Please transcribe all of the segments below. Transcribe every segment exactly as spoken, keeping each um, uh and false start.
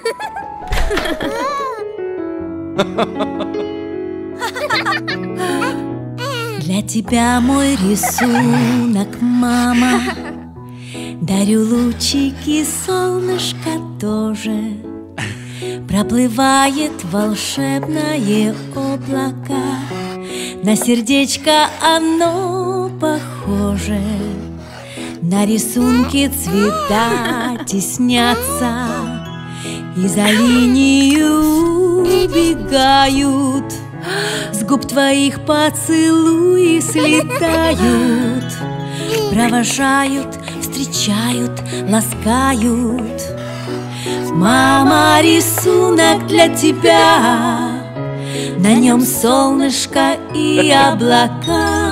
Для тебя мой рисунок, мама. Дарю лучики, солнышко тоже. Проплывает волшебное облако. На сердечко оно похоже. На рисунке цвета теснятся и за линию убегают. С губ твоих поцелуи слетают, провожают, встречают, ласкают. Мама, рисунок для тебя, на нем солнышко и облака.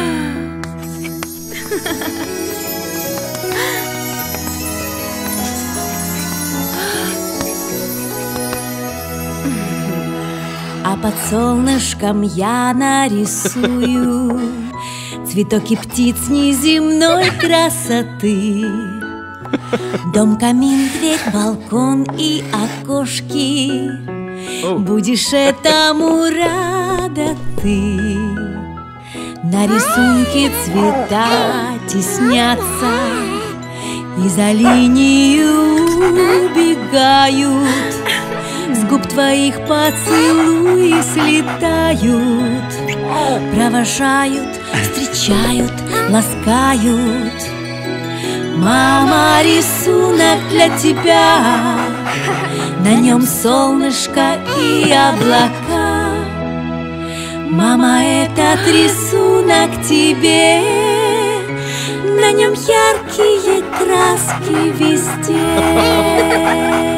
А под солнышком я нарисую цветок и птиц неземной красоты. Дом, камин, дверь, балкон и окошки. Будешь этому рада ты. На рисунке цвета теснятся и за линию убегают. С губ твоих поцелуи слетают, провожают, встречают, ласкают. Мама, рисунок для тебя, на нем солнышко и облака. Мама, этот рисунок тебе, на нем яркие краски везде.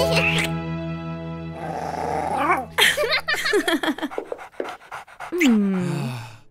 Hmm.